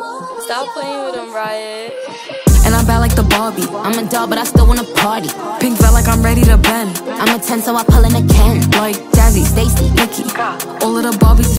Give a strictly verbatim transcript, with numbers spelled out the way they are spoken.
Stop playing with him, Riot. And I'm bad like the Barbie. I'm a doll, but I still wanna party. Pink felt like I'm ready to bend. I'm a ten, so I pull in a Ken. Like Jazzy, Stacy, Nikki. All of the Barbies